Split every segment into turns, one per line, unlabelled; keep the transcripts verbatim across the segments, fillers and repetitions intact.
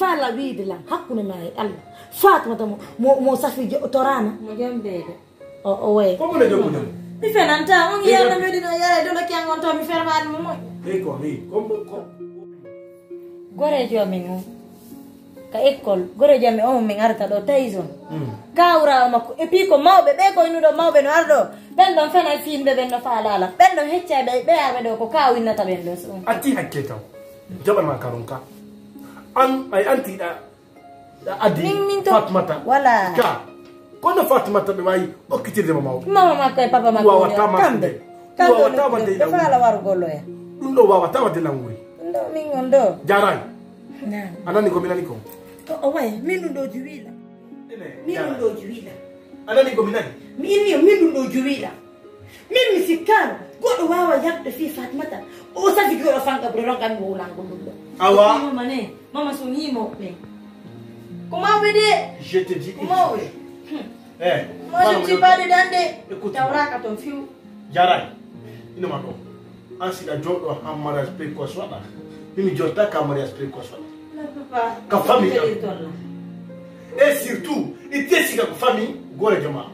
fala wiide la hakkunde ma e Allah Fatimata mo mo safi torana
mo jambede
o o way
ko mo le jogo
mi fenanta on yalla medina yalla do la kengon to mi fermaade mo moy
e ko ni ko ko
gore jomi mo ka école gore jami o min arta do tayson gawra makko e pi ko mawbe be ko inudo mawbe no ardo ben don fena fiinde ben no faalala ben don heccabe be arbe do ko kawinata ben do so
atti hakke taw jabal ma karonka an ay anti da adi Fatimata
wala
ka kono Fatimata be wayi okkitirde mama
mama makko e papa makko
wa wata kambe wa wata ma de
e faala waru gollo ya
dum do wa wata ma de languri
ndo min ngondo
jaray
na
anani ko minani ko
o way min do juwila min do juwila
anani ko minani
min min do juwila min mi sikkan godo wawa yakde fi Fatimata o safi go fanka bro ronkan go lango dum
awa
mama ne mama so ni mo pe comment vede
je te dis
comment
eh
moi je ne suis pas dedans de tawraka ton fiu
jaray ino ma ko ansi da jodo ha mariage précoce wala mimi jotta ka mariage précoce wala
papa
ka famille et surtout il te sika ko famille gore jama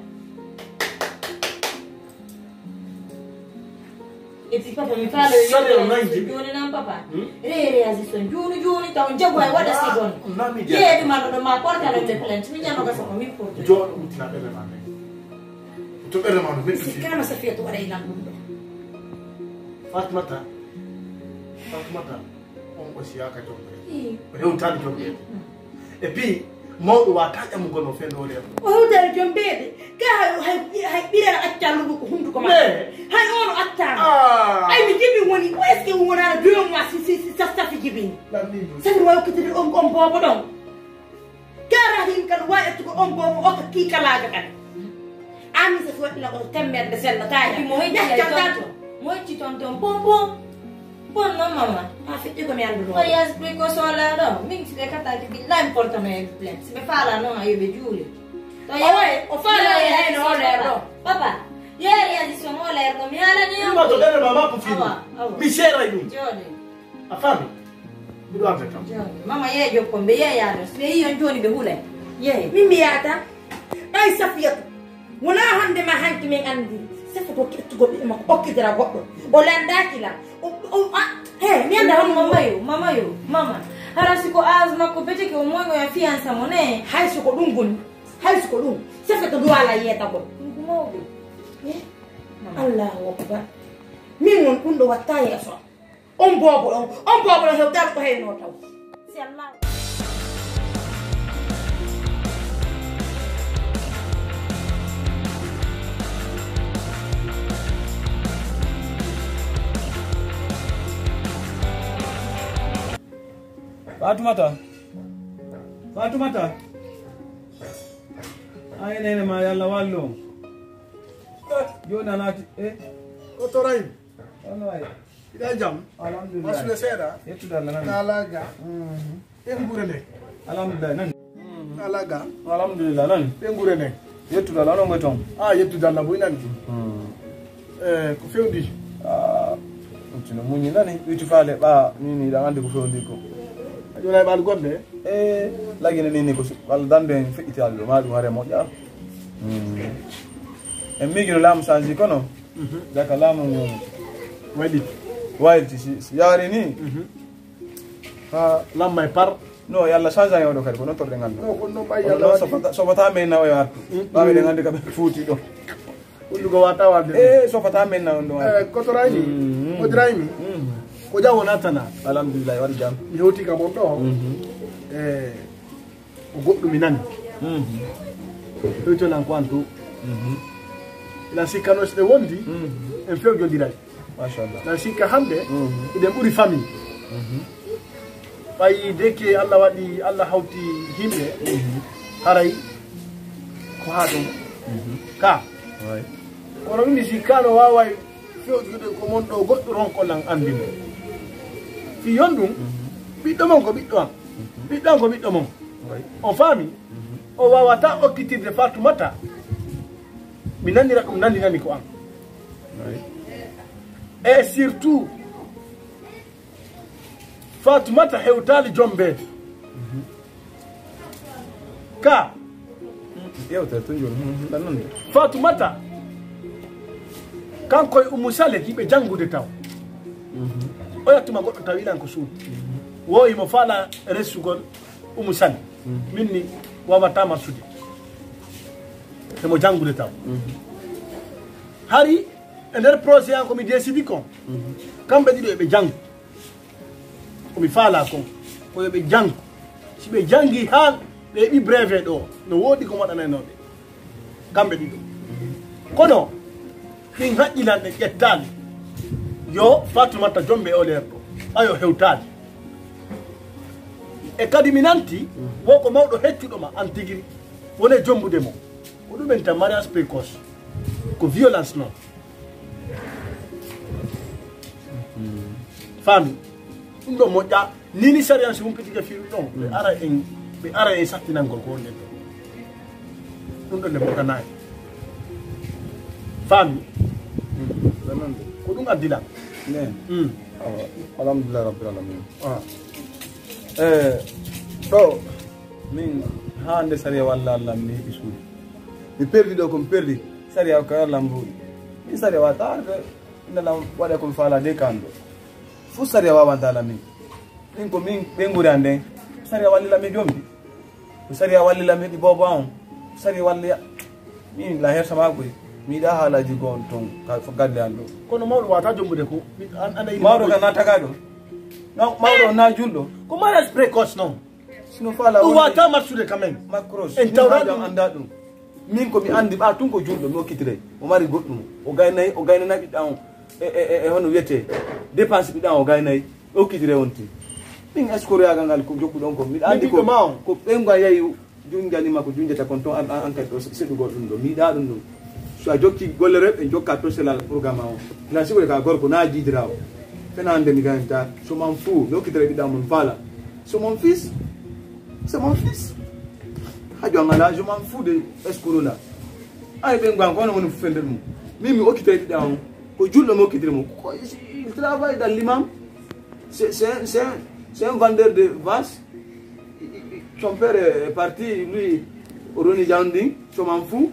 et puis papa mi fa le joni nan papa re re asi son joni joni taw jago ay wada sigon ye di man do ma porta le plainte mi nyano ka so mi porta
jo utina bele ma to bele ma be
sikkan safi to wada ina dum
Fatimata Fatimata on ko siya ka jombe e on tan jombe et puis mo do wa ta jam gono fendo le
o dal jombede ka hay hay bira accalu ko hundu ko ma hay on atta ay mi jibi woni ko est ce que wona deux mois si si sa sa fi jibi sa ro ko tiri on on bobo don kara hin kan wa et ko on bobo o ki kala ga kan ami sa fo la ko tembe de sel na ta
mo hay tonto mo ci tonto bom bom bon non mama
a fi ko mi andu
mariage précoce wala do min ci be kata ci la important me plainte si be fala no ayo be juli to
ya o fala ya no le do
papa yeri ya diso mo le do mi ala ni
ma to bele mama ko fi mi sera idu
joni
a fami mi do ante tam
joni mama ye jo ko be ye ya do se yi joni be hule ye
mimi yata ay safiyatu wona hande ma hanki min andi sefa ko kettugo be ma okkidira goddo o landaki la o he mi anda
on mama yo mama yo mama harasi ko azma ko bete ko moyo ya fiança mone
hay su ko dum gon hay su ko dum sefa to duala yeta ko
mo be
Allahu akbar min won dum do watta yeso on bobo on on bobo he dal ko he no taw si Allah
Fatimata Fatimata ay nene ma yalla wallo jona nati eh
ko to ray
ono ay
ida jam
alhamdulillah
masule seda
yetu dalla nan
alaga mhm e ngurene
alhamdulillah nan
alaga
alhamdulillah nan
e ngurene
yetu dalla no ngoton
ah yetu dalla boy nan eh ko fewdi
ah tino munyi nani witu fale ba nini da ngande ko fewdi ko
jona bal godde
eh lagine nini ko wal dande feiti allo ma dum hare mo ja mm e migino lam sanji kono mhm daka lamu
wadi
wadi si yari ni mhm
ha lam may par
no yalla chanja yodo kadi ko non torde ngal
no ko no bay yalla
so fata so fata men na o yartu ba be ngande ka fuuti do
ullugo wata wade
eh so fata men na ndo
eh ko to rayni ko draymi ko jawo natana
alhamdulillah wal jam
yoti ka bon do eh o goddo mi nan
mhm
to to nan kwanto
mhm
la sikano ste wondi en few jondiray
mashallah
la sikka hande ide buri famille mhm bay deke Allah wadi Allah hawti himbe haray ko ha dum ka
way
kono mi sikano waway few jude ko mon do goddo ron ko lan andimo fi yondum biddo mon ko biddo am biddo ko biddo mon on famille o wawata okkitirde Fatimata mi nandira dum nandi nani ko am et surtout Fatimata hewtali jombe ka
yewta to joni dan non
Fatumata kanko e Umu Sale kiɓe jangude taw o yattuma goɗɗo taw yiɗan ko suudu woyimo faala resugol Umu Sale minni wawata marsude emo jangude taw hari e nder projet an komi décidi kon kamɓe ɗiɗo eɓe jangu komi faala kon ko yoɓe jangu si ɓe jangi ha ɓe heɓi brevet ɗo no woodi ko waɗanaynoɓe kamɓe ɗiɗo kono ɗin haƴƴinan ɗe ƴettali yo Fatumata jombe o nder ɗo ayo hewtali e kadi mi nanti wo ko mawɗo heccuɗoma an tigiri wone jombude mo ko ɗumen tan mariage précoce ko violence noon faami ɗum ɗo moƴƴa nini sariance humpitike firu ɗon ɓe ara en ɓe ara e sattinangol ko wonɗen ɗo ɗum ɗo nde moƴƴanayi faami ko ɗum addila
ne alhamdulillah rabbil alamin eh ɗo min ha nde sariya walla allah mi heɓi suudu mi perdi ɗo komi perdi sariya ko allah mbuɗi mi sariya wata arde indalam waɗa komi faala de kan ɗo fu sariya wawantala min min ko min ɓe guri an nden sariya wallilami jombi ko sariya wallilami heɓi bobo an sariya walliya min la hersama koye mi yiɗa haalaji gon toon fo gadde an ɗo
kono mawɗo wata jombude ko
mawɗo ka nataka ɗo mawɗo na julɗo
ko mariage précoce noon
sino faala
ɗum wata marsude quand même
macros
en tawra
ɗum anda ɗum min komi andi ɓa tun ko julɗo mi hokkitiray o mari goɗɗum o gaynayi o gaynanayi ɓiɗɗa on e hono wiyete dépense ɓiɗɗa o gaynayi o hokkitire wonti min escoroyagal ngal ko jokkuɗon ko miɗa andi ko ko ɓenga yeyi junjanima ko junjata kon toon enquête o seɗugol ɗum ɗo mi yiɗa ɗum ɗum so a jokki gollere ɓe jokka toselal programme o ila sigoɗe ka gorko na jidira o fenande mi ganita so man fou mi hokkitire ɓiɗɗa mon faala so mon fils c'est mon fils hajo ngala je m'en fous de escroc là ay ɓe gwan ko hono woni fende ɗum min mi hokkitire ɓiɗɗa on ko julɗo mi hokkitire mo il travaille dans l'imam c'est c'est c'est c'est un vendeur de vaches son père est parti lui roni jawdi so m'en fous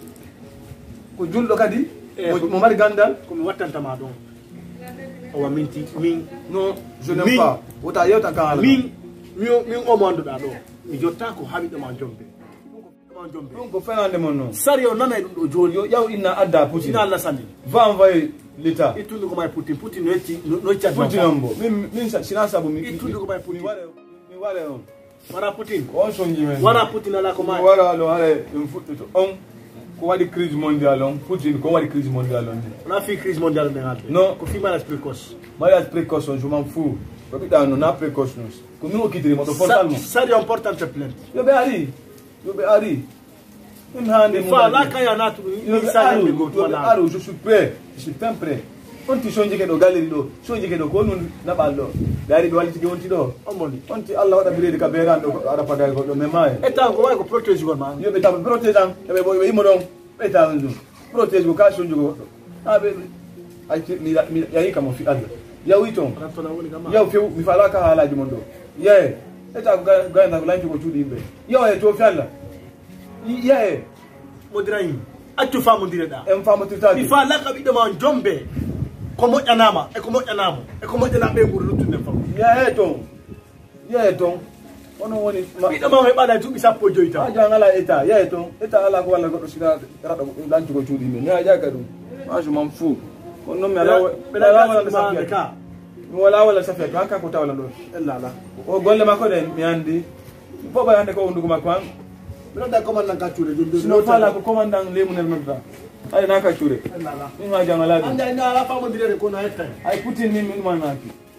ko julɗo kadi mo mari gandal
komi wattantama ɗon owa minti min
non je n'aime pas wota yewta kan ala
min min o mo anduɗa ɗo mi jotta ko haɓiɗoma jombe
ɗum ko fenande mon noon
sari o nanay ɗum ɗo joni
yo yaw inna adda Poutine
ina allah sandi
va envoyer l'état
ittude ko may Poutine Poutine no yecci no yecci
Poutine on bo min min sina sabu mi
ittude ko may Poutine
mi waɗe on
wara Poutine
on sonji men
wara Poutine ala ko may
wara ɗo haɗa ɗum fuɗɗito on ko waɗi crise mondial on Poutine ko waɗi crise mondial on
ona fi crise mondial ɓe halde
non
ko fi mariage précoce
mariage précoce on je m'en fous ko ɓiɗɗa no na précoce non ko min hokkitirimo ɗo portal mo
sari on portante plainte
yoɓe ari yoɓe ari min hande
fa la kaya natu
yoɓe aru yoɓe aru je suis prêt je suis fin prêt on ti sonjike ɗo galeri ɗo sonjike ɗo ko nun naɓal ɗo ɓe ari ɓe wallitike wonti ɗo
omoni
on ti allah waɗa biredi ka beeran ɗo aɗa pagay goɗɗo mais maye
état ko way ko protège gon ma
yoɓe taw protège an eɓe ɓe immo ɗon ɓe taw ɗum protège ko ka sonjugo goɗɗo ha ɓe ay mi yahi kamo fi allah yawi toon yaw few mi falaka haalaji mon ɗo yeye eta ko gayna ko lancugo cuuɗi yimɓe yaw e to fi allah yeye
modirayi accu famodireɗa
en famotirtaki
mi falaka ɓiɗɗoma on jombe ko moƴƴanama e ko moƴƴanamo e ko moƴƴana ɓe ɓuuri luttude fam
yeye toon yeye toon onon woni
ɓiɗɗoma o heɓaɗa duuɓi sappo e joyi tan
a jan ala état yeye toon état ala ko walla goɗɗo sina raɗa lancugo cuuɗi yimɓe mi a ƴaka ɗum ma je m'en fous kono noon mi ala walla safiya ka mi wala walla safiya to han kanko tawla ɗo
ellala
o golle makko ɗen mi andi boɓa hande ko wondugo makko han
mi nodda commandant kaccure joni
sino fala ko commandant lemunel nodda ay na kaccure
ellala
min ma jan ala ɗum
ande ina ala famodirede kono a yettani
ay Poutine min min manaki